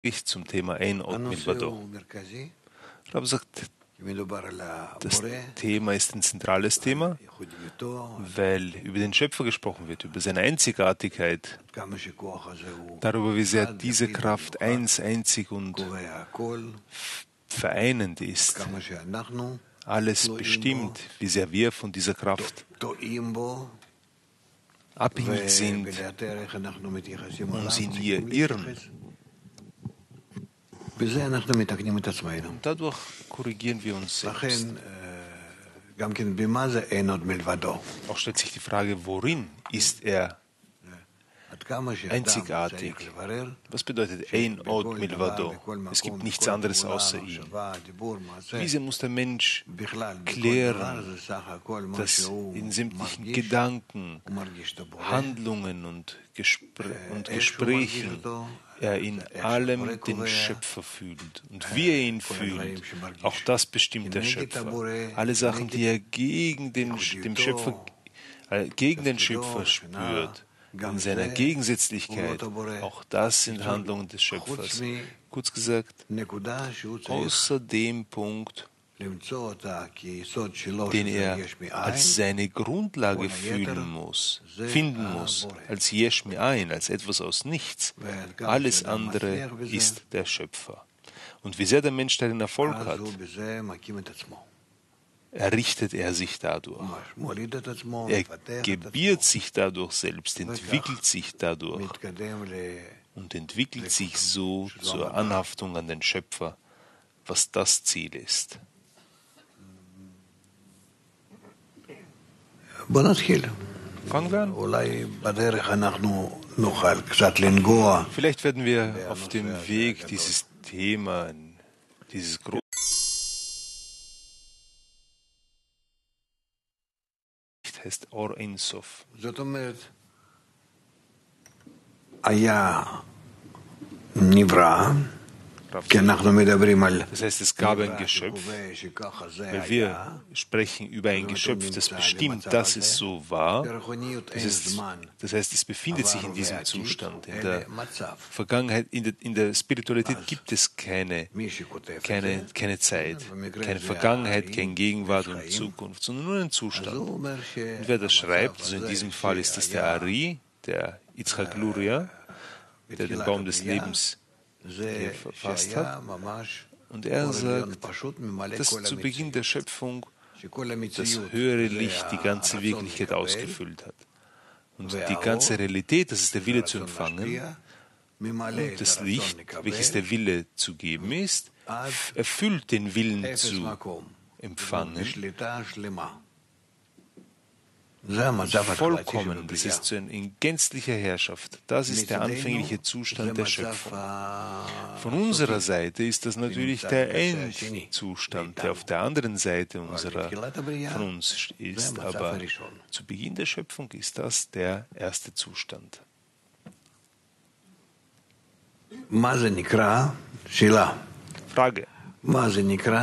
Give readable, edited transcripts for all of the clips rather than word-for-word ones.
Ich zum Thema Ein Od Milvado. Rab sagt, das Thema ist ein zentrales Thema, weil über den Schöpfer gesprochen wird, über seine Einzigartigkeit, darüber, wie sehr diese Kraft einzig und vereinend ist, alles bestimmt, wie sehr wir von dieser Kraft abhängig sind, uns in ihr irren. Und dadurch korrigieren wir uns selbst. Auch stellt sich die Frage, worin ist er einzigartig? Was bedeutet Ein Od Milvado? Es gibt nichts anderes außer ihm. Wie sehr muss der Mensch klären, dass in sämtlichen Gedanken, Handlungen und Gesprächen er in allem den Schöpfer fühlt. Und wie er ihn fühlt, auch das bestimmt der Schöpfer. Alle Sachen, die er gegen den Schöpfer spürt, in seiner Gegensätzlichkeit, auch das sind Handlungen des Schöpfers. Kurz gesagt, außer dem Punkt, den er als seine Grundlage finden muss, als Yesh Me'ayin, als etwas aus nichts. Alles andere ist der Schöpfer. Und wie sehr der Mensch darin Erfolg hat, errichtet er sich dadurch. Er gebiert sich dadurch selbst, entwickelt sich dadurch und entwickelt sich so zur Anhaftung an den Schöpfer, was das Ziel ist. Fangen wir an. Vielleicht werden wir auf dem Weg dieses Thema, dieses große heißt Or Ein Sof. Das heißt, es gab ein Geschöpf, weil wir sprechen über ein Geschöpf, das bestimmt, dass es so war. Das heißt, es befindet sich in diesem Zustand. In der Vergangenheit, in der Spiritualität gibt es keine Zeit, keine Vergangenheit, keine Gegenwart und Zukunft, sondern nur einen Zustand. Und wer das schreibt, also in diesem Fall ist das der Ari, der Yitzchak Luria, der den Baum des Lebens verfasst hat. Und er sagt, dass zu Beginn der Schöpfung das höhere Licht die ganze Wirklichkeit ausgefüllt hat. Und die ganze Realität, das ist der Wille zu empfangen, und das Licht, welches der Wille zu geben ist, erfüllt den Willen zu empfangen. Vollkommen, das ist in gänzlicher Herrschaft. Das ist der anfängliche Zustand der Schöpfung. Von unserer Seite ist das natürlich der Endzustand, der auf der anderen Seite von uns ist, aber zu Beginn der Schöpfung ist das der erste Zustand. Frage. Was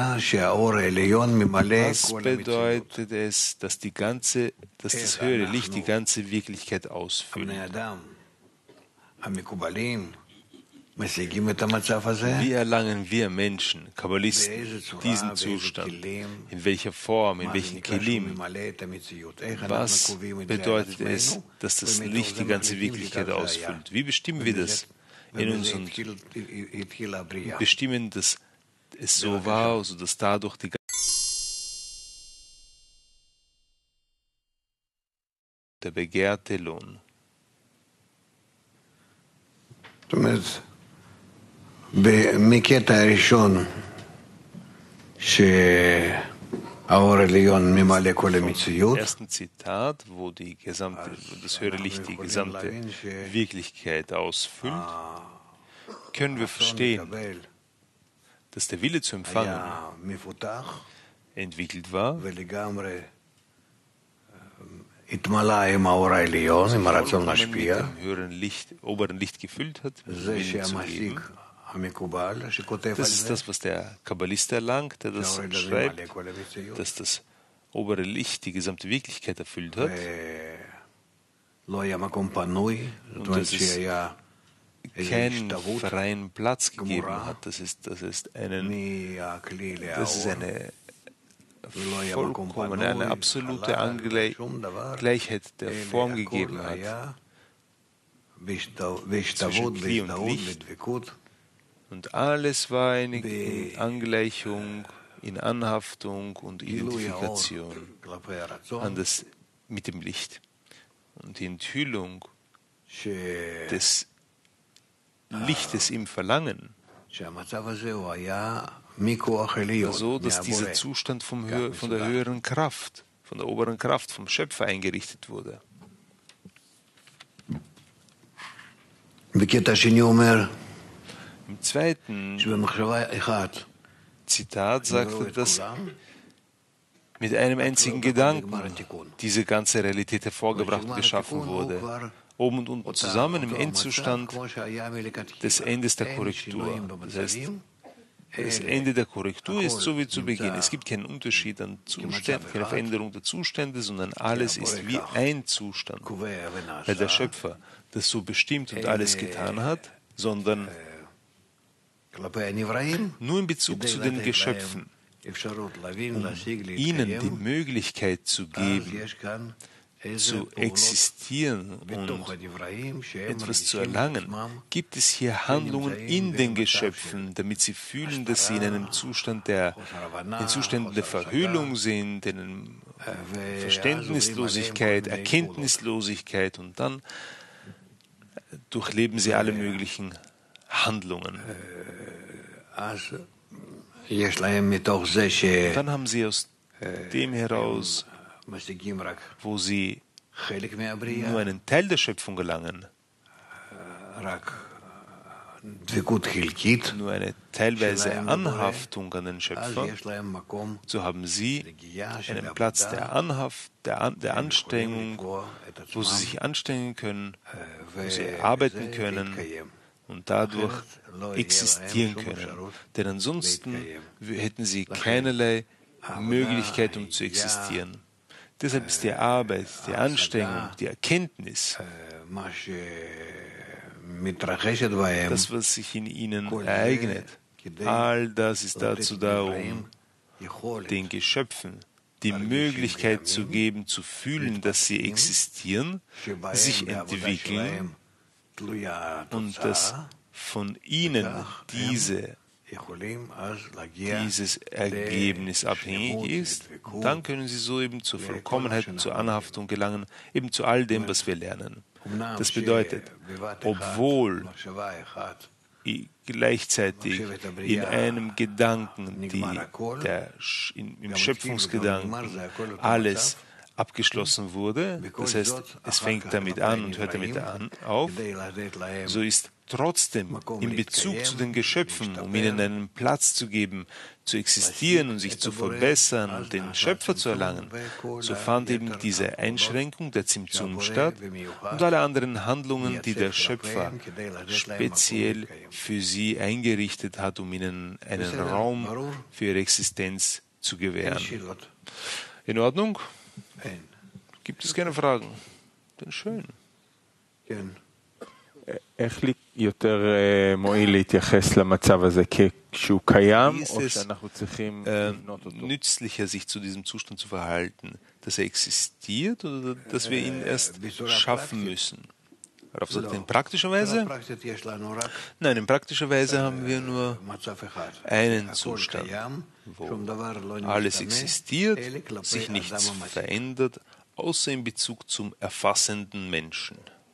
bedeutet es, dass das höhere Licht die ganze Wirklichkeit ausfüllt? Wie erlangen wir Menschen, Kabbalisten, diesen Zustand? In welcher Form, in welchen Kelim? Was bedeutet es, dass das Licht die ganze Wirklichkeit ausfüllt? Wie bestimmen wir das in uns und bestimmen, dass es so war, also dass dadurch der begehrte Lohn. Im ersten Zitat, wo das höhere Licht die gesamte Wirklichkeit ausfüllt, können wir verstehen, dass der Wille zu empfangen entwickelt war, mit dem höheren Licht, oberen Licht gefüllt hat, mit dem Willen zu geben. Das ist das, was der Kabbalist erlangt, der das schreibt, dass das obere Licht die gesamte Wirklichkeit erfüllt hat und dass es keinen freien Platz gegeben hat. Das ist eine vollkommene, eine absolute Gleichheit der Form gegeben hat zwischen Kli und Licht. Und alles war in Angleichung, in Anhaftung und Identifikation mit dem Licht. Und die Enthüllung des Lichtes im Verlangen war so, dass dieser Zustand von der höheren Kraft, von der oberen Kraft, vom Schöpfer eingerichtet wurde. Im zweiten Zitat sagt er, dass mit einem einzigen Gedanken diese ganze Realität hervorgebracht und geschaffen wurde. Oben und unten zusammen im Endzustand des Endes der Korrektur. Das heißt, das Ende der Korrektur ist so wie zu Beginn. Es gibt keinen Unterschied an Zuständen, keine Veränderung der Zustände, sondern alles ist wie ein Zustand. Weil der Schöpfer das so bestimmt und alles getan hat, sondern nur in Bezug zu den Geschöpfen, um ihnen die Möglichkeit zu geben, zu existieren und etwas zu erlangen, gibt es hier Handlungen in den Geschöpfen, damit sie fühlen, dass sie in einem Zuständen der Verhüllung sind, in Verständnislosigkeit, Erkenntnislosigkeit, und dann durchleben sie alle möglichen Handlungen. Dann haben sie aus dem heraus, wo sie nur einen Teil der Schöpfung gelangen, nur eine teilweise Anhaftung an den Schöpfer, so haben sie einen Platz der Anstrengung, wo sie sich anstrengen können, wo sie arbeiten können und dadurch existieren können. Denn ansonsten hätten sie keinerlei Möglichkeit, um zu existieren. Deshalb ist die Arbeit, die Anstrengung, die Erkenntnis, das, was sich in ihnen ereignet, all das ist dazu da, um den Geschöpfen die Möglichkeit zu geben, zu fühlen, dass sie existieren, sich entwickeln und dass von ihnen dieses Ergebnis abhängig ist. Und dann können sie so eben zur Vollkommenheit, zur Anhaftung gelangen, eben zu all dem, was wir lernen. Das bedeutet, obwohl gleichzeitig in einem Gedanken, im Schöpfungsgedanken, alles abgeschlossen wurde, das heißt, es fängt damit an und hört damit auf, so ist trotzdem in Bezug zu den Geschöpfen, um ihnen einen Platz zu geben, zu existieren und sich zu verbessern und den Schöpfer zu erlangen, so fand eben diese Einschränkung der Zimtzum statt und alle anderen Handlungen, die der Schöpfer speziell für sie eingerichtet hat, um ihnen einen Raum für ihre Existenz zu gewähren. In Ordnung? Gibt es keine Fragen? Dann schön. איך יותר מועיל להתייחס למצב הזה כשהוא קיים, או שאנחנו צריכים לבנות אותו? Nützlicher, sich zu diesem Zustand zu verhalten, dass er existiert oder dass wir ihn erst schaffen müssen? Rav sagt, in praktischer Weise? Nein, in praktischer Weise haben wir nur einen Zustand, wo alles existiert, sich nichts verändert, außer in Bezug zum erfassenden Menschen.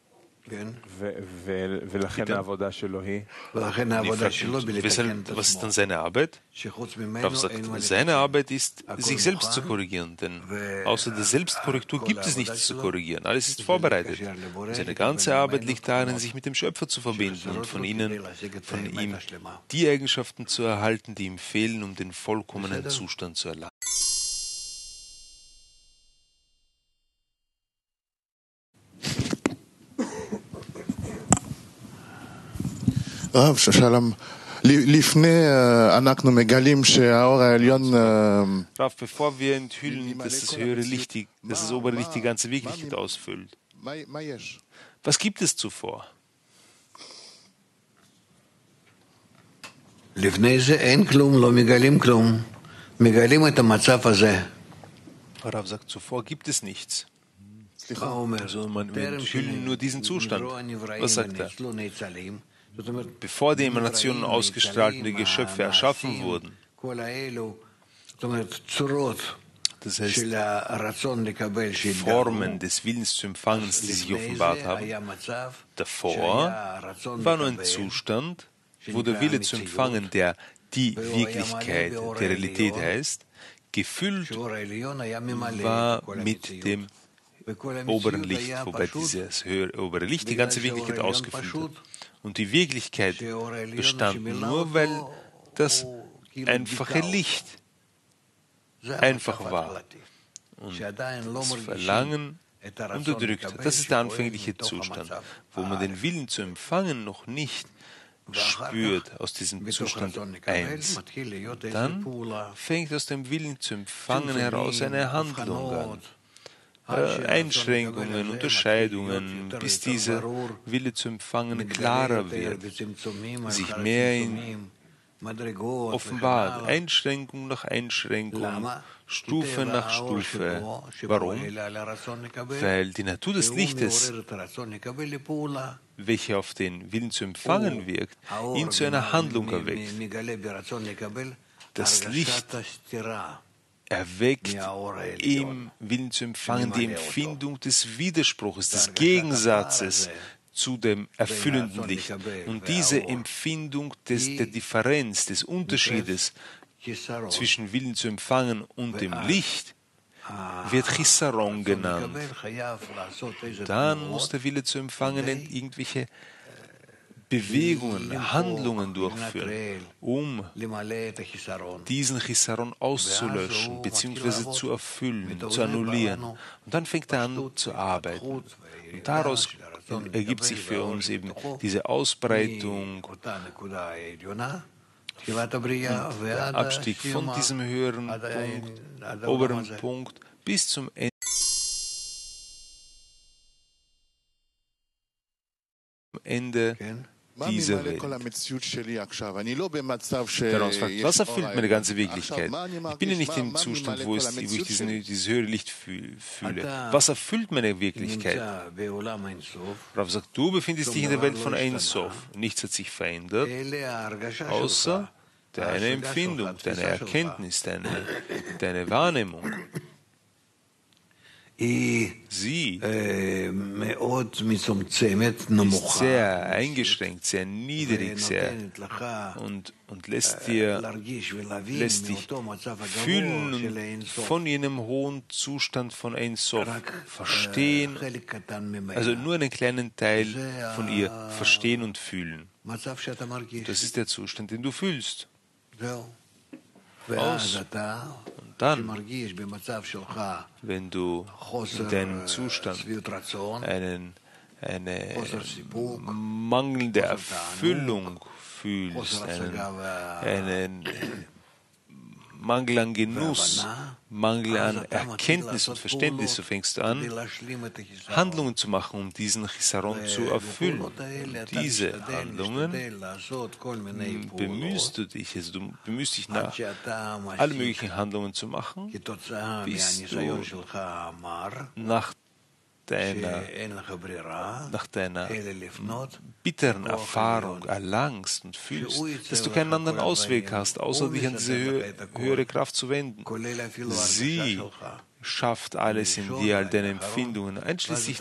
Was ist dann seine Arbeit? Rav sagt, seine Arbeit ist, sich selbst zu korrigieren, denn außer der Selbstkorrektur gibt es nichts zu korrigieren. Alles ist vorbereitet. Seine ganze Arbeit liegt darin, sich mit dem Schöpfer zu verbinden und von ihm die Eigenschaften zu erhalten, die ihm fehlen, um den vollkommenen Zustand zu erlangen. רב, שלום. לפני אנחנו מגלים שהאור העליון... Rav, bevor wir enthüllen, dass das höhere Licht, dass das obere Licht die ganze Wirklichkeit ausfüllt, was gibt es zuvor? Rav sagt, zuvor gibt es nichts. Also wir enthüllen nur diesen Zustand. Was sagt er? Bevor die Emanationen ausgestrahlt und die Geschöpfe erschaffen wurden, das heißt, Formen des Willens zu empfangen, die sich offenbart haben, davor war nur ein Zustand, wo der Wille zu empfangen, der die Wirklichkeit, die Realität heißt, gefüllt war mit dem oberen Licht, wobei dieses obere Licht die ganze Wirklichkeit ausgefüllt hat. Und die Wirklichkeit bestand nur, weil das einfache Licht einfach war und das Verlangen unterdrückt hat. Das ist der anfängliche Zustand, wo man den Willen zu empfangen noch nicht spürt aus diesem Zustand 1. Dann fängt aus dem Willen zu empfangen heraus eine Handlung an. Einschränkungen, Unterscheidungen, bis dieser Wille zu empfangen klarer wird, sich mehr in offenbart, Einschränkung nach Einschränkung, Stufe nach Stufe. Warum? Weil die Natur des Lichtes, welche auf den Willen zu empfangen wirkt, ihn zu einer Handlung erweckt. Das Licht erweckt im Willen zu empfangen die Empfindung des Widerspruchs, des Gegensatzes zu dem erfüllenden Licht. Und diese Empfindung der Differenz, des Unterschiedes zwischen Willen zu empfangen und dem Licht wird Chisaron genannt. Dann muss der Wille zu empfangen irgendwelche Bewegungen, Handlungen durchführen, um diesen Chisaron auszulöschen bzw. zu erfüllen, zu annullieren. Und dann fängt er an zu arbeiten. Und daraus ergibt sich für uns eben diese Ausbreitung und der Abstieg von diesem höheren Punkt, oberen Punkt bis zum Ende dieser Welt. Daraus fragt, was erfüllt meine ganze Wirklichkeit? Ich bin ja nicht im Zustand, wo ich dieses höhere Licht fühle. Was erfüllt meine Wirklichkeit? Rav sagt, du befindest dich in der Welt von Ein Sof. Nichts hat sich verändert, außer deine Empfindung, deine Erkenntnis, deine Wahrnehmung. Sie ist sehr eingeschränkt, sehr niedrig, und lässt dich fühlen und von jenem hohen Zustand von Ein Sof verstehen, also nur einen kleinen Teil von ihr verstehen und fühlen. Das ist der Zustand, den du fühlst. Aus. Und dann, wenn du in deinem Zustand eine mangelnde Erfüllung fühlst, einen Mangel an Genuss, Mangel an Erkenntnis und Verständnis, so fängst du an, Handlungen zu machen, um diesen Chisaron zu erfüllen. Und diese Handlungen bemühst du dich, also du bemühst dich nach alle möglichen Handlungen zu machen, bis du nach deiner bitteren Erfahrung erlangst und fühlst, dass du keinen anderen Ausweg hast, außer dich an diese höhere Kraft zu wenden. Sie schafft alles in dir, all deine Empfindungen, einschließlich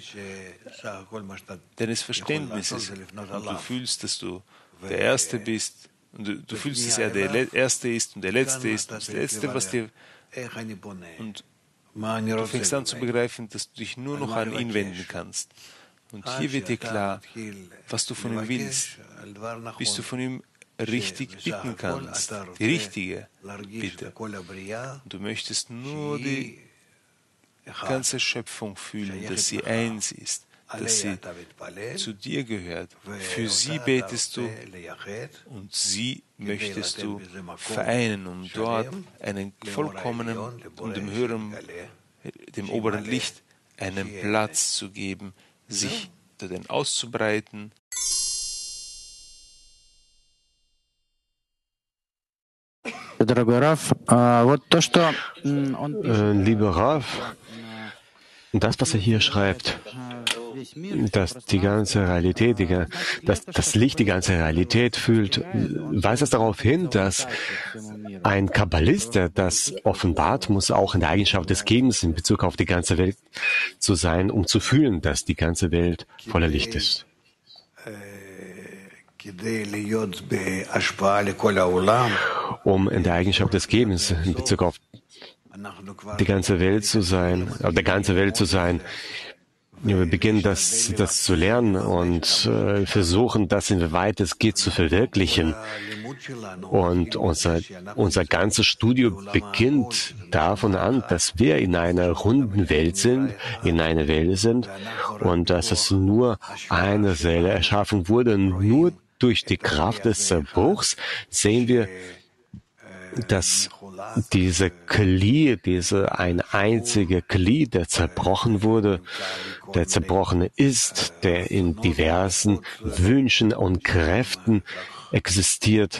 deines Verständnisses. Und du fühlst, dass du der Erste bist, und du fühlst, dass er der Erste ist und der Letzte ist, und das Letzte, was dir... Und du fängst an zu begreifen, dass du dich nur noch an ihn wenden kannst. Und hier wird dir klar, was du von ihm willst, bis du von ihm richtig bitten kannst, die richtige Bitte. Und du möchtest nur die ganze Schöpfung fühlen, dass sie eins ist, dass sie zu dir gehört. Für sie betest du und sie möchtest du vereinen, um dort einen vollkommenen und dem oberen Licht einen Platz zu geben, sich darin auszubreiten Lieber Rav, das, was er hier schreibt, dass die ganze Realität, dass das Licht die ganze Realität fühlt, weist es darauf hin, dass ein Kabbalist, der das offenbart, muss auch in der Eigenschaft des Gebens in Bezug auf die ganze Welt zu sein, um zu fühlen, dass die ganze Welt voller Licht ist. Um in der Eigenschaft des Gebens in Bezug auf die ganze Welt zu sein, auf der ganzen Welt zu sein. Wir beginnen das zu lernen und versuchen, das inwieweit es geht zu verwirklichen. Und unser ganzes Studium beginnt davon an, dass wir in einer runden Welt sind, in einer Welt sind und dass es nur eine Seele erschaffen wurde. Nur durch die Kraft des Zerbruchs sehen wir, dass diese Kli, ein einziger Kli, der zerbrochen wurde, der zerbrochen ist, der in diversen Wünschen und Kräften existiert.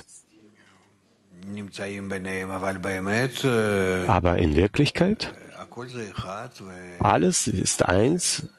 Aber in Wirklichkeit, alles ist eins.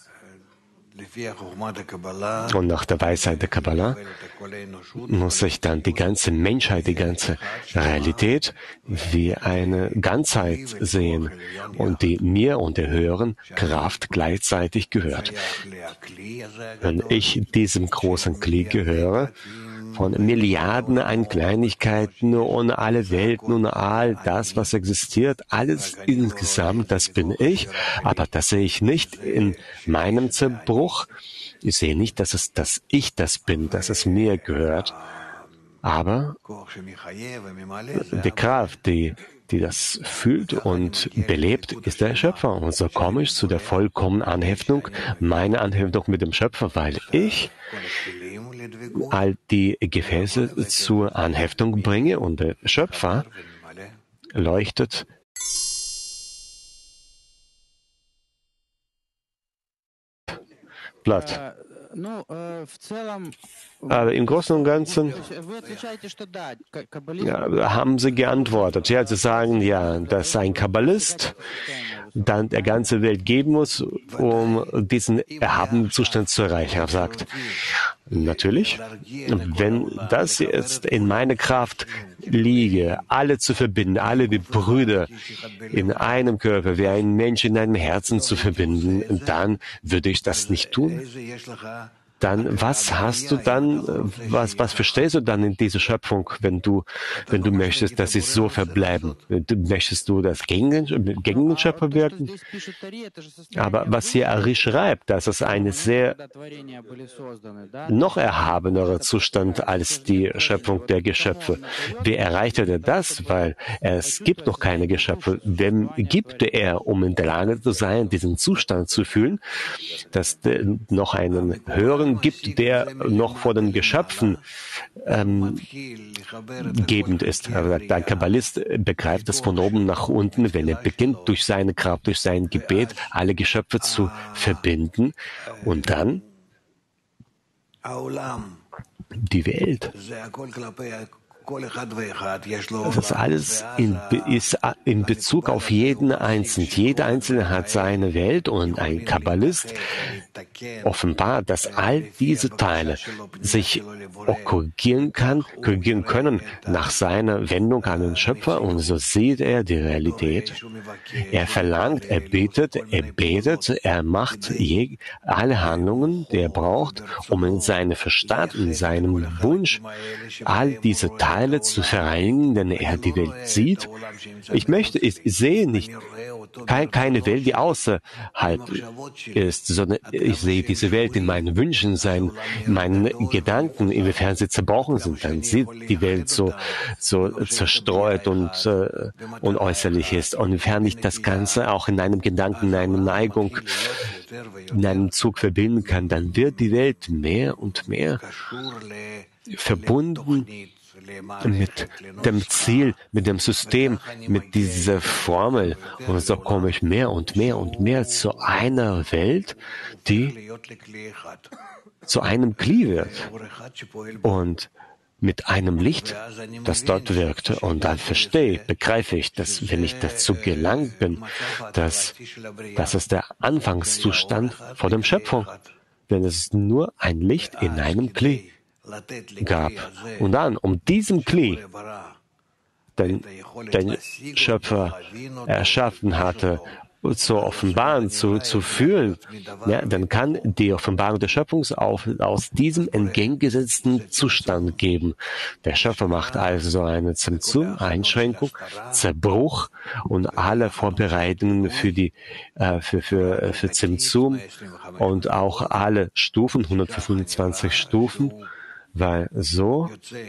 Und nach der Weisheit der Kabbalah muss sich dann die ganze Menschheit, die ganze Realität wie eine Ganzheit sehen und die mir und der höheren Kraft gleichzeitig gehört. Wenn ich diesem großen Kli gehöre, von Milliarden an Kleinigkeiten und alle Welten und all das, was existiert, alles insgesamt, das bin ich, aber das sehe ich nicht in meinem Zerbruch. Ich sehe nicht, dass ich das bin, dass es mir gehört. Aber die Kraft, die das fühlt und belebt, ist der Schöpfer. Und so komme ich zu der vollkommenen Anheftung, meine Anheftung mit dem Schöpfer, weil ich all die Gefäße zur Anheftung bringe und der Schöpfer leuchtet Blatt. Aber im Großen und Ganzen haben Sie geantwortet. Ja, Sie sagen, ja, dass ein Kabbalist dann der ganze Welt geben muss, um diesen erhabenen Zustand zu erreichen. Er sagt, natürlich, wenn das jetzt in meiner Kraft liege, alle zu verbinden, alle wie Brüder in einem Körper, wie ein Mensch in einem Herzen zu verbinden, dann würde ich das nicht tun. Dann, was hast du dann, was verstehst du dann in dieser Schöpfung, wenn du möchtest, dass sie so verbleiben? Möchtest du das gegen den Schöpfer wirken? Aber was hier Ari schreibt, dass es ein sehr noch erhabenerer Zustand als die Schöpfung der Geschöpfe. Wie erreichte er das? Weil es gibt noch keine Geschöpfe. Wem gibt er, um in der Lage zu sein, diesen Zustand zu fühlen, dass noch einen höheren gibt, der noch vor den Geschöpfen gebend ist. Der Kabbalist begreift es von oben nach unten, wenn er beginnt, durch seine Kraft, durch sein Gebet, alle Geschöpfe zu verbinden und dann die Welt. Das ist alles ist in Bezug auf jeden Einzelnen. Jeder Einzelne hat seine Welt und ein Kabbalist offenbart, dass all diese Teile sich korrigieren können nach seiner Wendung an den Schöpfer und so sieht er die Realität. Er verlangt, er betet, er macht alle Handlungen, die er braucht, um in seinem Verstand, in seinem Wunsch all diese Teile zu vereinigen, denn er die Welt sieht. Ich sehe nicht keine Welt, die außerhalb ist, sondern ich sehe diese Welt in meinen Wünschen, in meinen Gedanken, inwiefern sie zerbrochen sind. Dann sieht die Welt so zerstreut und äußerlich ist. Und inwiefern ich das Ganze auch in einem Gedanken, in einer Neigung, in einem Zug verbinden kann, dann wird die Welt mehr und mehr verbunden mit dem Ziel, mit dem System, mit dieser Formel. Und so komme ich mehr und mehr und mehr zu einer Welt, die zu einem Kli wird. Und mit einem Licht, das dort wirkt. Und dann begreife ich, dass wenn ich dazu gelangt bin, dass es der Anfangszustand vor der Schöpfung, wenn es nur ein Licht in einem Kli gab. Und dann, um diesem Kli, den Schöpfer erschaffen hatte, zu offenbaren, zu fühlen, ja, dann kann die Offenbarung der Schöpfung aus diesem entgegengesetzten Zustand geben. Der Schöpfer macht also eine Zimtzum, Einschränkung, Zerbruch und alle Vorbereitungen für Zimtzum und auch alle Stufen, 125 Stufen, weil so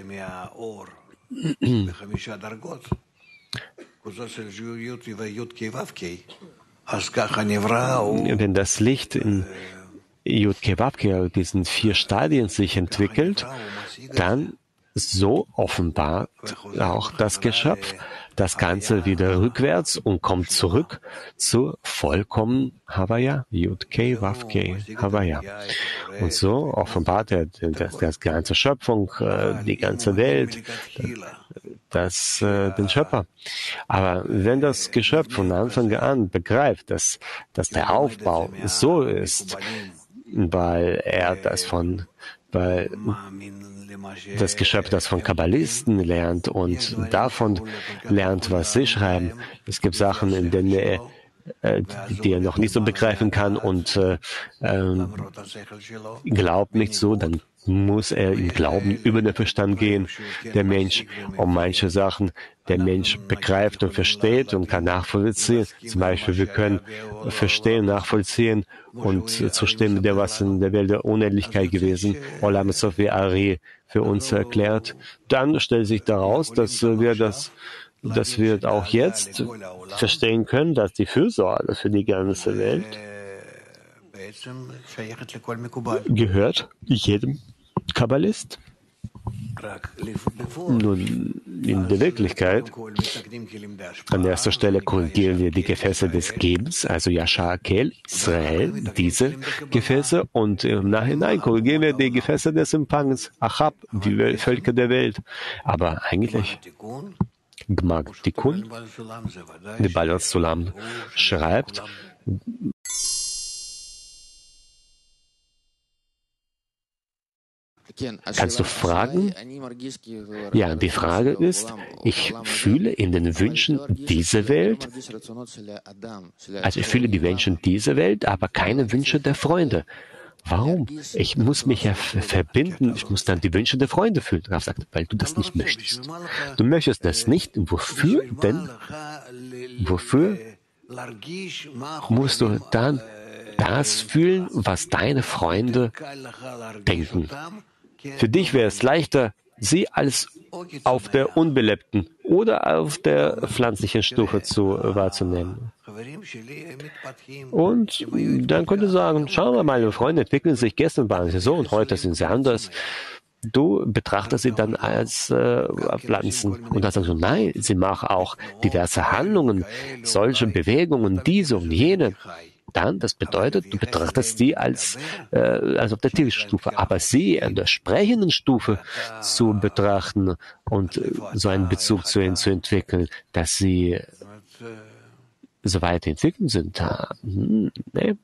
wenn das Licht in Yud Kei Vav Kei, diesen 4 Stadien sich entwickelt, dann so offenbart auch das Geschöpf das Ganze wieder rückwärts und kommt zurück zur vollkommenen Havaya, Yud Kei Vav Kei, Havaya. Und so offenbart er das ganze Schöpfung, die ganze Welt, den Schöpfer. Aber wenn das Geschöpf von Anfang an begreift, dass der Aufbau so ist, weil das Geschöpf das von Kabbalisten lernt und davon lernt, was sie schreiben. Es gibt Sachen, in denen die er noch nicht so begreifen kann und glaubt nicht so, dann muss er im Glauben über den Verstand gehen, der Mensch, um manche Sachen der Mensch begreift und versteht und kann nachvollziehen. Zum Beispiel, wir können verstehen, nachvollziehen und zustimmen mit dem, was in der Welt der Unendlichkeit gewesen, Olam Sofi Ari für uns erklärt. Dann stellt sich daraus, dass wir auch jetzt verstehen können, dass die Fürsorge für die ganze Welt gehört jedem Kabbalist. Nun, in der Wirklichkeit, an erster Stelle korrigieren wir die Gefäße des Gebens, also Yashar Kel, Israel, diese Gefäße, und im Nachhinein korrigieren wir die Gefäße des Empfangens, Achab, die Völker der Welt. Aber eigentlich, Gmar Tikkun, die Balance Sulam schreibt, kannst du fragen? Ja, die Frage ist, ich fühle in den Wünschen dieser Welt, also ich fühle die Wünsche dieser Welt, aber keine Wünsche der Freunde. Warum? Ich muss mich ja verbinden, ich muss dann die Wünsche der Freunde fühlen. Rav sagt, weil du das nicht möchtest. Du möchtest das nicht. Wofür denn? Wofür musst du dann das fühlen, was deine Freunde denken? Für dich wäre es leichter, sie als auf der unbelebten oder auf der pflanzlichen Stufe wahrzunehmen. Und dann könnte ich sagen, schau mal, meine Freunde entwickeln sich, gestern waren sie so und heute sind sie anders. Du betrachtest sie dann als Pflanzen. Und dann sagst du, nein, sie machen auch diverse Handlungen, solche Bewegungen, diese und jene. Dann, das bedeutet, du betrachtest sie als auf der tierischen Stufe, aber sie an der sprechenden Stufe zu betrachten und so einen Bezug zu ihnen zu entwickeln, dass sie so weit entwickelt sind. Nee.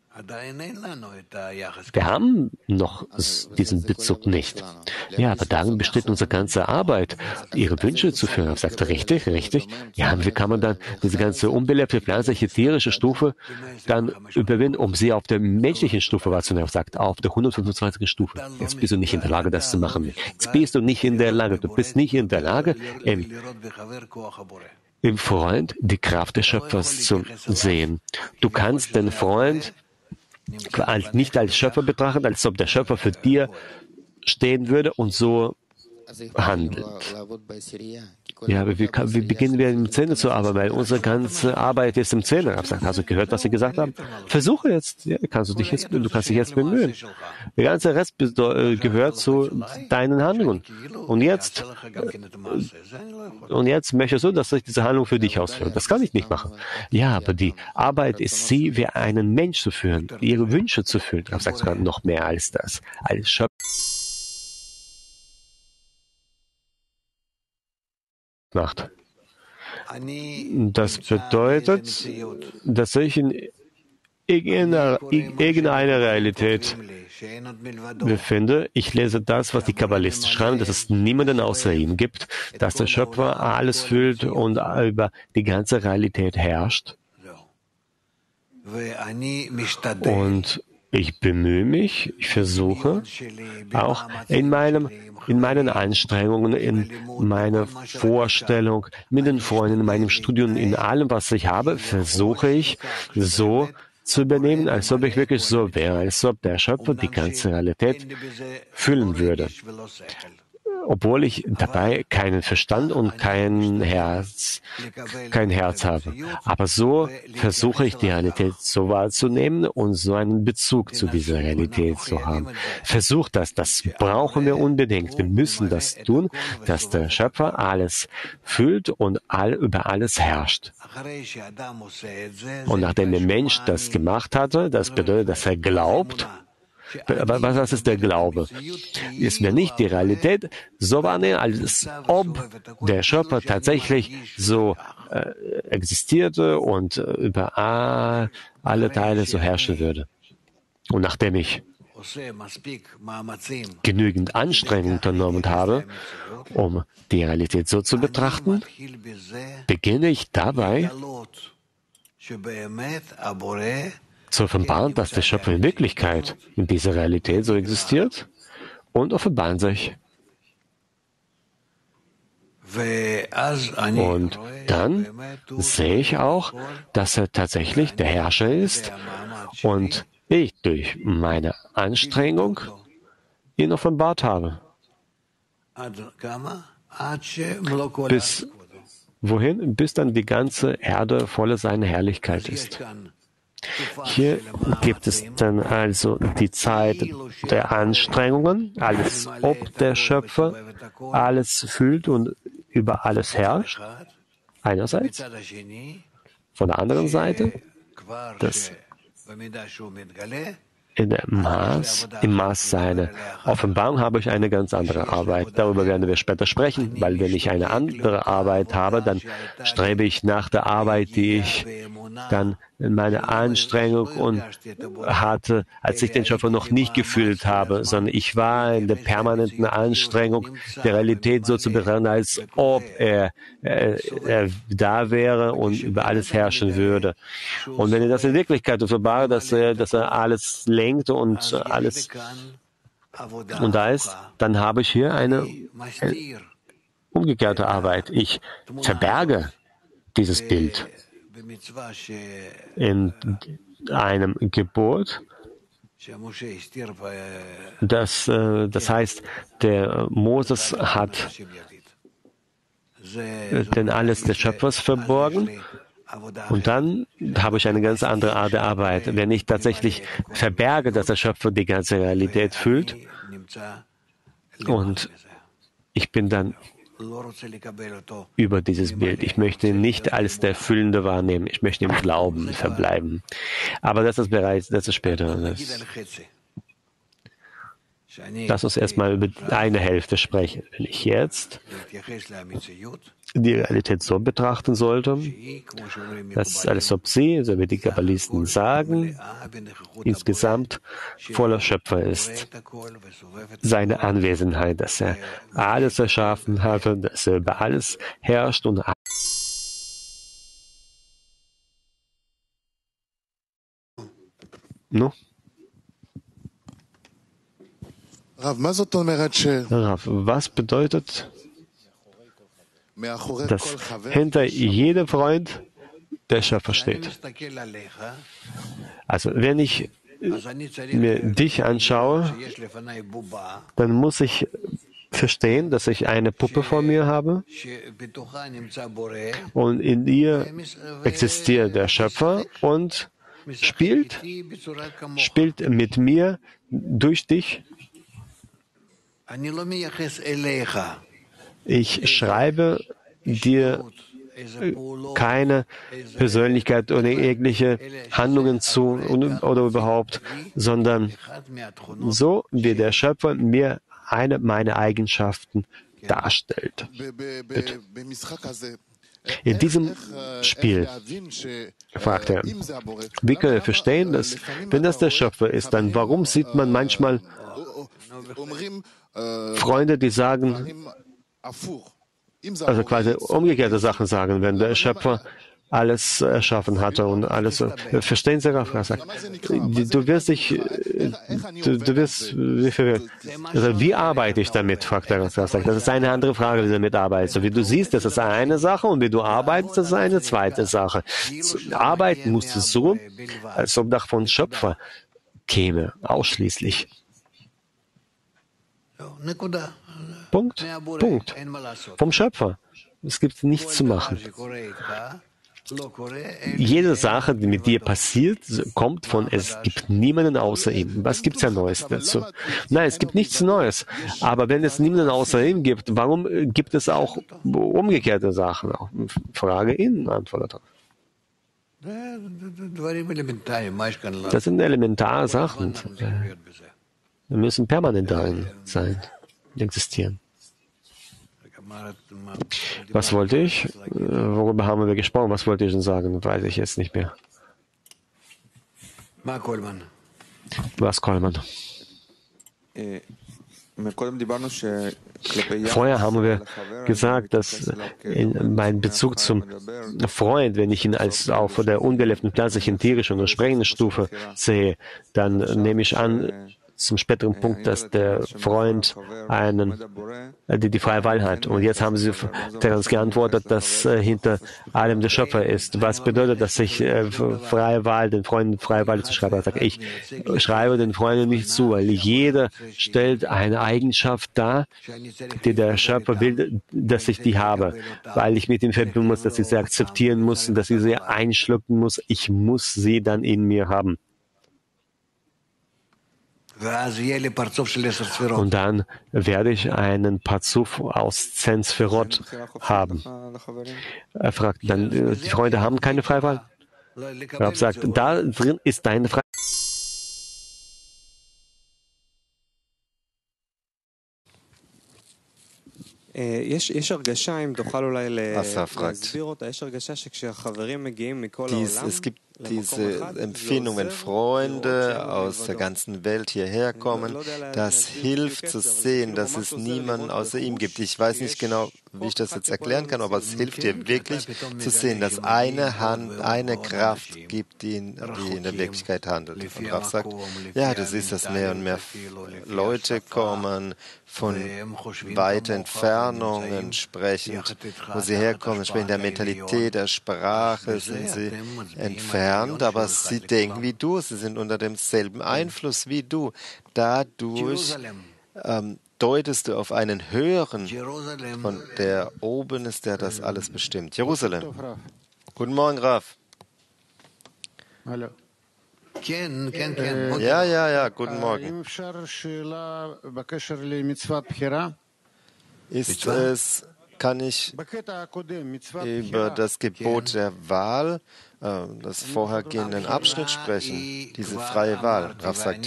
Wir haben noch diesen Bezug nicht. Ja, aber darin besteht unsere ganze Arbeit, ihre Wünsche zu führen. Ich sagte, richtig. Ja, und wie kann man dann diese ganze unbelebte, pflanzliche, tierische Stufe dann überwinden, um sie auf der menschlichen Stufe wahrzunehmen? Ich sagte, auf der 125. Stufe. Jetzt bist du nicht in der Lage, das zu machen. Jetzt bist du nicht in der Lage. Du bist nicht in der Lage, im Freund die Kraft des Schöpfers zu sehen. Du kannst den Freund nicht als Schöpfer betrachten, als ob der Schöpfer für dir stehen würde und so handelt. Ja, wie beginnen wir im Zehner zu arbeiten, weil unsere ganze Arbeit ist im Zehner. Hast du gehört, was sie gesagt haben? Versuche jetzt. Ja, du kannst dich jetzt bemühen. Der ganze Rest gehört zu deinen Handlungen. Und jetzt möchtest du, dass ich diese Handlung für dich ausführe. Das kann ich nicht machen. Ja, aber die Arbeit ist, sie wie einen Mensch zu führen, ihre Wünsche zu fühlen. Ich sage sogar noch mehr als das. Als Schöpfer. macht. Das bedeutet, dass ich in irgendeiner Realität befinde. Ich lese das, was die Kabbalisten schreiben, dass es niemanden außer ihm gibt, dass der Schöpfer alles füllt und über die ganze Realität herrscht. Und ich bemühe mich, ich versuche auch in meinen Anstrengungen, in meiner Vorstellung, mit den Freunden, in meinem Studium, in allem, was ich habe, versuche ich so zu übernehmen, als ob ich wirklich so wäre, als ob der Schöpfer die ganze Realität füllen würde. Obwohl ich dabei keinen Verstand und kein Herz habe. Aber so versuche ich die Realität so wahrzunehmen und so einen Bezug zu dieser Realität zu haben. Versuch das brauchen wir unbedingt. Wir müssen das tun, dass der Schöpfer alles füllt und über alles herrscht. Und nachdem der Mensch das gemacht hatte, das bedeutet, dass er glaubt. Aber was ist der Glaube? Ist mir nicht die Realität so wahrnehmen, als ob der Schöpfer tatsächlich so existierte und über alle Teile so herrschen würde. Und nachdem ich genügend Anstrengung unternommen habe, um die Realität so zu betrachten, beginne ich dabei zu offenbaren, dass der Schöpfer in Wirklichkeit in dieser Realität so existiert und offenbaren sich. Und dann sehe ich auch, dass er tatsächlich der Herrscher ist und ich durch meine Anstrengung ihn offenbart habe. Bis wohin? Bis dann die ganze Erde voller seiner Herrlichkeit ist. Hier gibt es dann also die Zeit der Anstrengungen, als ob der Schöpfer alles füllt und über alles herrscht, einerseits. Von der anderen Seite, dass im Maß seiner Offenbarung habe ich eine ganz andere Arbeit. Darüber werden wir später sprechen, weil wenn ich eine andere Arbeit habe, dann strebe ich nach der Arbeit, die ich dann in meiner Anstrengung und hatte, als ich den Schöpfer noch nicht gefühlt habe, sondern ich war in der permanenten Anstrengung, der Realität so zu betrachten, als ob er da wäre und über alles herrschen würde. Und wenn er das in Wirklichkeit offenbare, dass er alles lenkt und alles und da ist, dann habe ich hier eine umgekehrte Arbeit. Ich verberge dieses Bild in einem Gebot. Das heißt, der Moses hat denn alles des Schöpfers verborgen. Und dann habe ich eine ganz andere Art der Arbeit. Wenn ich tatsächlich verberge, dass der Schöpfer die ganze Realität füllt und ich bin dann über dieses Bild. Ich möchte ihn nicht als der Füllende wahrnehmen. Ich möchte im Glauben verbleiben. Aber das ist später. Lass uns erstmal über eine Hälfte sprechen. Wenn ich jetzt die Realität so betrachten sollte, dass alles, ob sie, so wie die Kabbalisten sagen, insgesamt voller Schöpfer ist. Seine Anwesenheit, dass er alles erschaffen hat, dass er über alles herrscht und no? Rav, was bedeutet, dass hinter jedem Freund der Schöpfer steht? Also, wenn ich mir dich anschaue, dann muss ich verstehen, dass ich eine Puppe vor mir habe und in ihr existiert der Schöpfer und spielt mit mir durch dich. Ich schreibe dir keine Persönlichkeit oder irgendwelche Handlungen zu oder überhaupt, sondern so wie der Schöpfer mir eine meiner Eigenschaften darstellt. In diesem Spiel, fragt er, wie können wir verstehen, dass, wenn das der Schöpfer ist, dann warum sieht man manchmal Freunde, die sagen, also quasi umgekehrte Sachen sagen, wenn der Schöpfer alles erschaffen hatte und alles. Verstehen Sie, Rav? Du wirst wie verwirrt. Also, wie arbeite ich damit, fragt er. Das ist eine andere Frage, wie du damit arbeitest. So wie du siehst, das ist eine Sache und wie du arbeitest, das ist eine zweite Sache. Arbeiten musst du so, als ob das von Schöpfer käme, ausschließlich. Punkt. Punkt. Vom Schöpfer. Es gibt nichts zu machen. Jede Sache, die mit dir passiert, kommt von, es gibt niemanden außer ihm. Was gibt es ja Neues dazu? Nein, es gibt nichts Neues. Aber wenn es niemanden außer ihm gibt, warum gibt es auch umgekehrte Sachen? Frage ihn, Antwort darauf. Das sind elementare Sachen. Wir müssen permanent darin sein, existieren. Was wollte ich? Worüber haben wir gesprochen? Was wollte ich denn sagen? Weiß ich jetzt nicht mehr. Was, Kollmann? Vorher haben wir gesagt, dass in meinem Bezug zum Freund, wenn ich ihn als auf der ungelebten pflanzlichen, tierischen oder sprechenden Stufe sehe, dann nehme ich an, zum späteren Punkt, dass der Freund die freie Wahl hat. Und jetzt haben Sie uns geantwortet, dass hinter allem der Schöpfer ist. Was bedeutet, dass ich freie Wahl, den Freunden freie Wahl zu schreiben? Ich schreibe den Freunden nicht zu, weil jeder stellt eine Eigenschaft dar, die der Schöpfer will, dass ich die habe. Weil ich mit ihm verbinden muss, dass ich sie akzeptieren muss, dass ich sie einschlucken muss. Ich muss sie dann in mir haben. Und dann werde ich einen Parzuf aus 10 Sphirot haben. Er fragt dann, die Freunde haben keine Freiwahl? Er sagt, da drin ist deine Freiwahl. Asa fragt, es gibt diese Empfindung, wenn Freunde aus der ganzen Welt hierher kommen, das hilft zu sehen, dass es niemanden außer ihm gibt. Ich weiß nicht genau, wie ich das jetzt erklären kann, aber es hilft dir wirklich zu sehen, dass eine Hand, eine Kraft gibt, die in der Wirklichkeit handelt. Und Rav sagt, ja, du siehst, dass mehr und mehr Leute kommen, von weiter Entfernungen sprechend, wo sie herkommen, sprechen der Mentalität, der Sprache, sind sie entfernt, aber sie denken wie du, sie sind unter demselben Einfluss wie du. Dadurch deutest du auf einen höheren, von der oben ist, der das alles bestimmt. Jerusalem. Guten Morgen, Rav. Hallo. Ja, guten Morgen. Kann ich über das Gebot der Wahl, das vorhergehenden Abschnitt sprechen, diese freie Wahl? Rav sagt,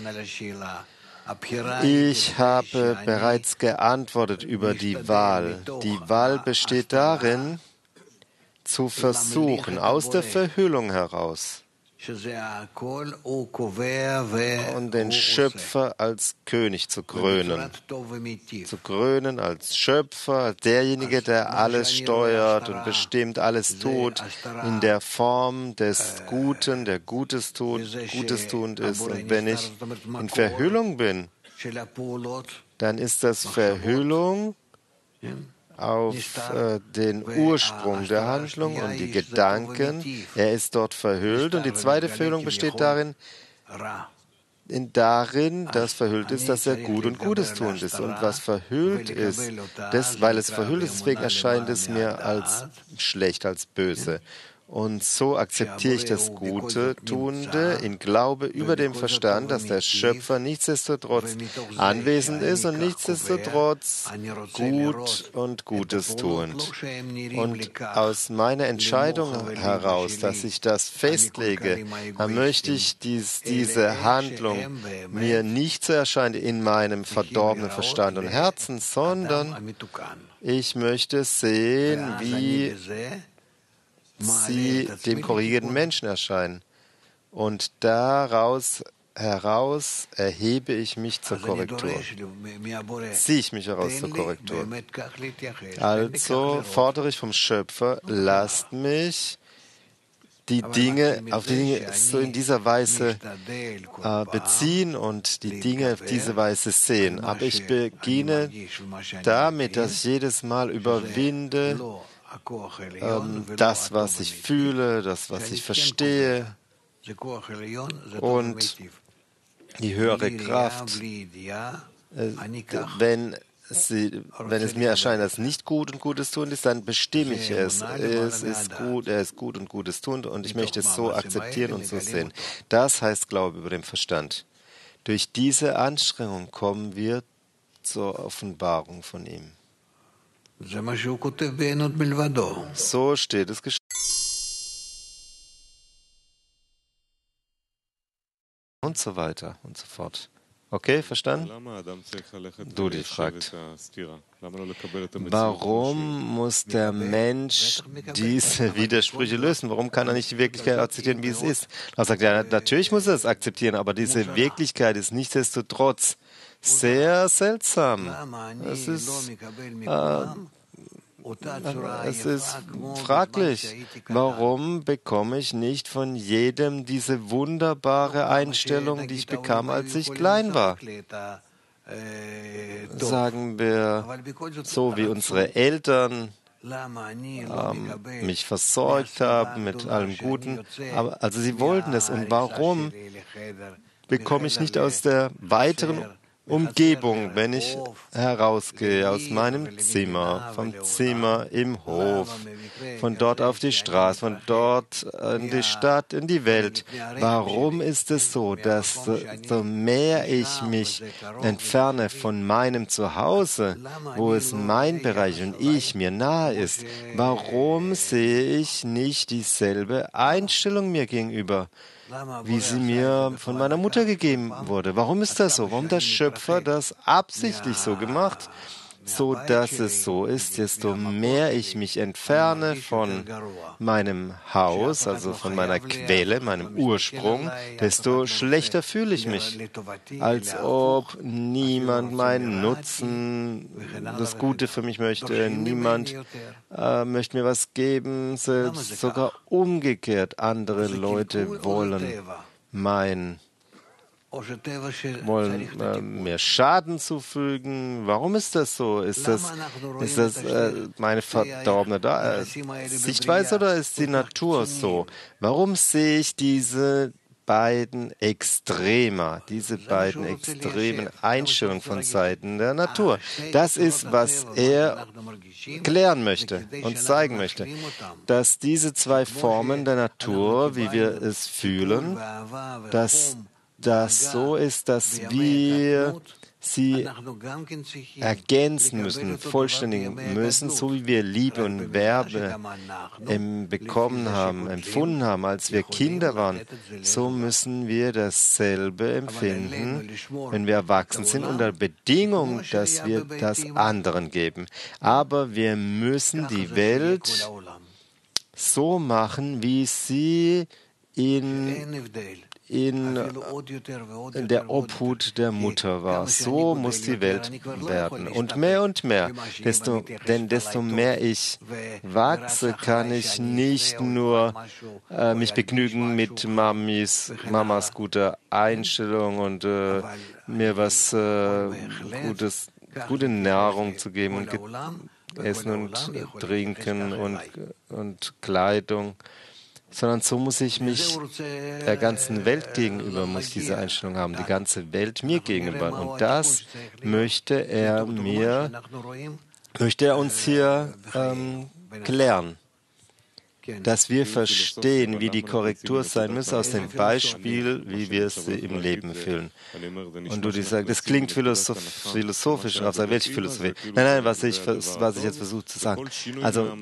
ich habe bereits geantwortet über die Wahl. Die Wahl besteht darin, zu versuchen, aus der Verhüllung heraus, und den Schöpfer als König zu krönen. Zu krönen als Schöpfer, derjenige, der alles steuert und bestimmt, alles tut, in der Form des Guten, der Gutes tuend ist. Und wenn ich in Verhüllung bin, dann ist das Verhüllung auf den Ursprung der Handlung und die Gedanken. Er ist dort verhüllt. Und die zweite Verhüllung besteht darin, dass verhüllt ist, dass er gut und Gutes tuend ist. Und was verhüllt ist, weil es verhüllt ist, deswegen erscheint es mir als schlecht, als böse. Und so akzeptiere ich das Gute Tuende in Glaube über dem Verstand, dass der Schöpfer nichtsdestotrotz anwesend ist und nichtsdestotrotz gut und Gutes tuend. Und aus meiner Entscheidung heraus, dass ich das festlege, dann möchte ich diese Handlung mir nicht so erscheint in meinem verdorbenen Verstand und Herzen, sondern ich möchte sehen, wie sie dem korrigierten Menschen erscheinen. Und daraus heraus erhebe ich mich zur Korrektur. Ziehe ich mich heraus zur Korrektur. Also fordere ich vom Schöpfer, lasst mich auf die Dinge so in dieser Weise beziehen und die Dinge auf diese Weise sehen. Aber ich beginne damit, dass ich jedes Mal überwinde, das, was ich fühle, das, was ich verstehe und die höhere Kraft, wenn es mir erscheint, dass nicht gut und Gutes tun ist, dann bestimme ich es. Es ist gut, er ist gut und Gutes tun und ich möchte es so akzeptieren und so sehen. Das heißt Glaube über den Verstand. Durch diese Anstrengung kommen wir zur Offenbarung von ihm. So steht es geschrieben. Und so weiter und so fort. Okay, verstanden? Dudi fragt, warum muss der Mensch diese Widersprüche lösen? Warum kann er nicht die Wirklichkeit akzeptieren, wie es ist? Er sagt, ja, natürlich muss er es akzeptieren, aber diese Wirklichkeit ist nichtsdestotrotz sehr seltsam. Es ist fraglich, warum bekomme ich nicht von jedem diese wunderbare Einstellung, die ich bekam, als ich klein war? Sagen wir, so wie unsere Eltern mich versorgt haben mit allem Guten. Also sie wollten es. Und warum bekomme ich nicht aus der weiteren Umgebung, wenn ich herausgehe aus meinem Zimmer, vom Zimmer im Hof, von dort auf die Straße, von dort in die Stadt, in die Welt? Warum ist es so, dass so mehr ich mich entferne von meinem Zuhause, wo es mein Bereich und ich mir nahe ist, warum sehe ich nicht dieselbe Einstellung mir gegenüber, wie sie mir von meiner Mutter gegeben wurde? Warum ist das so? Warum hat der Schöpfer das absichtlich so gemacht? So dass es so ist, desto mehr ich mich entferne von meinem Haus, also von meiner Quelle, meinem Ursprung, desto schlechter fühle ich mich. Als ob niemand meinen Nutzen, das Gute für mich möchte, niemand möchte mir was geben, selbst sogar umgekehrt. Andere Leute wollen mir Schaden zufügen. Warum ist das so? Ist das meine verdorbene Sichtweise oder ist die Natur so? Warum sehe ich diese beiden extremen Einstellungen von Seiten der Natur? Das ist, was er klären möchte und zeigen möchte, dass diese zwei Formen der Natur, wie wir es fühlen, dass das so ist, dass wir sie ergänzen müssen, vollständigen müssen, so wie wir Liebe und Wärme bekommen haben, empfunden haben, als wir Kinder waren. So müssen wir dasselbe empfinden, wenn wir erwachsen sind, unter Bedingung, dass wir das anderen geben. Aber wir müssen die Welt so machen, wie sie in der Obhut der Mutter war. So muss die Welt werden. Und mehr, desto mehr ich wachse, kann ich nicht nur mich begnügen mit Mamas guter Einstellung und mir was gute Nahrung zu geben und Essen und Trinken und Kleidung, sondern so muss ich mich der ganzen Welt gegenüber, muss ich diese Einstellung haben, die ganze Welt mir gegenüber. Und das möchte er uns hier klären. dass wir verstehen, wie die Korrektur sein muss aus dem Beispiel, wie wir sie im Leben fühlen. Und du sagst, das klingt philosophisch, aber welche Philosophie? Nein, was ich jetzt versuche zu sagen. Also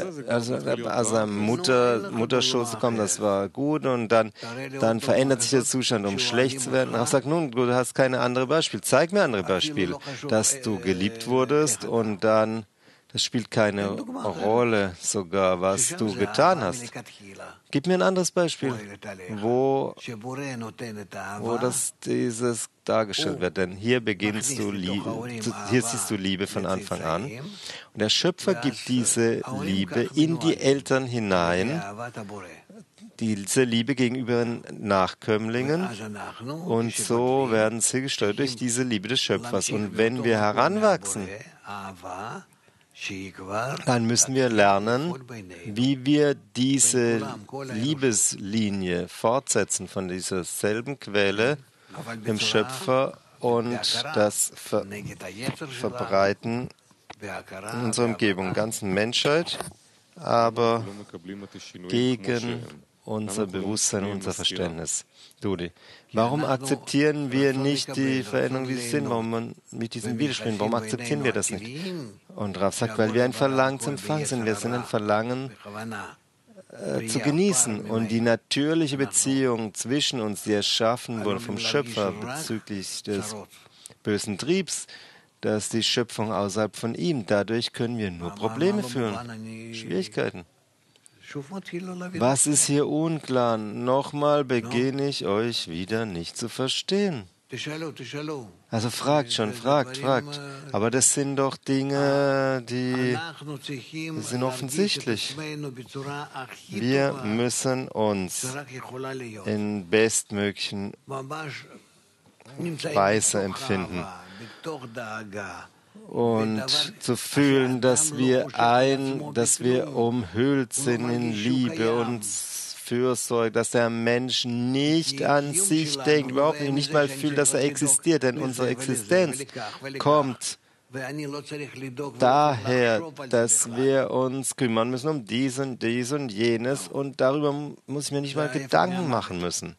Mutterschoß kommen, das war gut und dann verändert sich der Zustand, um schlecht zu werden. Ich sage, nun, du hast keine andere Beispiele. Zeig mir andere Beispiele, dass du geliebt wurdest und dann das spielt keine Rolle, sogar was du getan hast. Gib mir ein anderes Beispiel, wo dieses dargestellt wird. Denn hier siehst du Liebe von Anfang an. Und der Schöpfer gibt diese Liebe in die Eltern hinein, diese Liebe gegenüber Nachkömmlingen. Und so werden sie gesteuert durch diese Liebe des Schöpfers. Und wenn wir heranwachsen, dann müssen wir lernen, wie wir diese Liebeslinie fortsetzen von dieser selben Quelle, dem Schöpfer, und das verbreiten in unserer Umgebung, ganzen Menschheit, aber gegen unser Bewusstsein, unser Verständnis. Dudi, warum akzeptieren wir nicht die Veränderungen, wie sie sind? Warum mit diesem Widerspruch? Warum akzeptieren wir das nicht? Und Rav sagt, weil wir ein Verlangen zum Empfang sind. Wir sind ein Verlangen zu genießen. Und die natürliche Beziehung zwischen uns, die erschaffen wurde vom Schöpfer bezüglich des bösen Triebs, das ist die Schöpfung außerhalb von ihm. Dadurch können wir nur Probleme führen, Schwierigkeiten. Was ist hier unklar? Nochmal beginne ich euch wieder nicht zu verstehen. Also fragt schon, fragt. Aber das sind doch Dinge, die sind offensichtlich. Wir müssen uns in bestmöglichen Weise empfinden. Und zu fühlen, dass wir umhüllt sind in Liebe und Fürsorge, dass der Mensch nicht an sich denkt, überhaupt nicht mal fühlt, dass er existiert, denn unsere Existenz kommt daher, dass wir uns kümmern müssen um dies und jenes, und darüber muss ich mir nicht mal Gedanken machen müssen.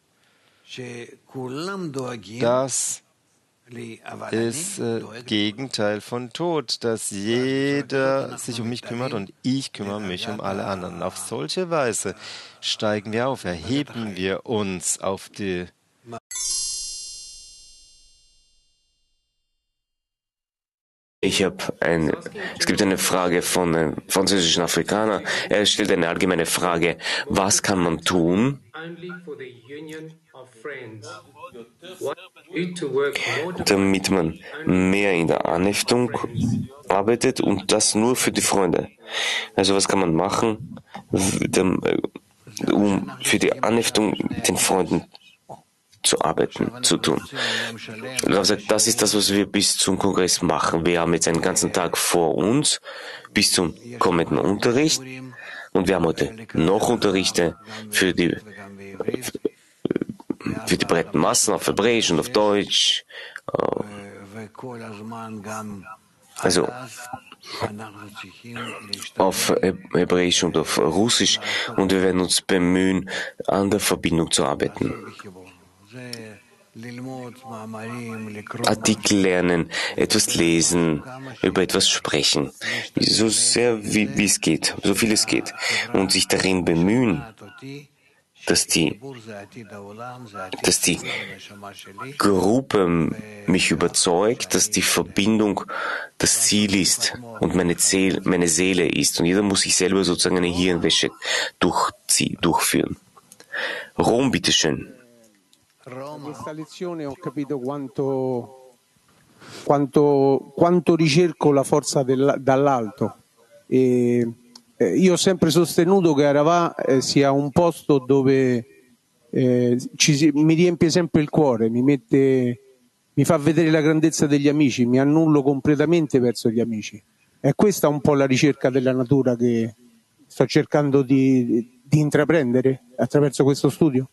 Das ist Gegenteil von Tod, dass jeder sich um mich kümmert und ich kümmere mich um alle anderen. Auf solche Weise steigen wir auf, erheben wir uns auf die Es gibt eine Frage von einem französischen Afrikaner. Er stellt eine allgemeine Frage. Was kann man tun, damit man mehr in der Anheftung arbeitet und das nur für die Freunde? Also was kann man machen, um für die Anheftung mit den Freunden zu arbeiten, zu tun? Er sagt, das ist das, was wir bis zum Kongress machen. Wir haben jetzt einen ganzen Tag vor uns, bis zum kommenden Unterricht. Und wir haben heute noch Unterrichte für die breiten Massen auf Hebräisch und auf Deutsch. Also auf Hebräisch und auf Russisch. Und wir werden uns bemühen, an der Verbindung zu arbeiten. Artikel lernen, etwas lesen, über etwas sprechen, so sehr wie es geht, so viel es geht, und sich darin bemühen, dass die Gruppe mich überzeugt, dass die Verbindung das Ziel ist und meine Seele ist, und jeder muss sich selber sozusagen eine Hirnwäsche durchführen. Rom, bitteschön. Questa lezione ho capito quanto ricerco la forza dall'alto. Io ho sempre sostenuto che Arava sia un posto dove mi riempie sempre il cuore, mi fa vedere la grandezza degli amici, mi annullo completamente verso gli amici. È questa un po' la ricerca della natura che sto cercando di intraprendere attraverso questo studio?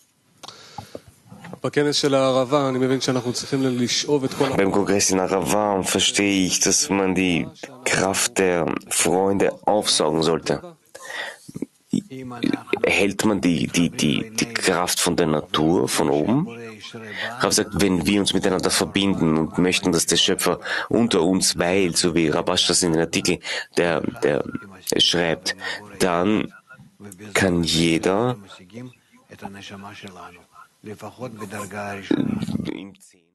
Beim Kongress in Arava verstehe ich, dass man die Kraft der Freunde aufsaugen sollte. erhält man die Kraft von der Natur, von oben. Rav sagt, wenn wir uns miteinander verbinden und möchten, dass der Schöpfer unter uns weilt, so wie Rabash das in den Artikel der schreibt, dann kann jeder im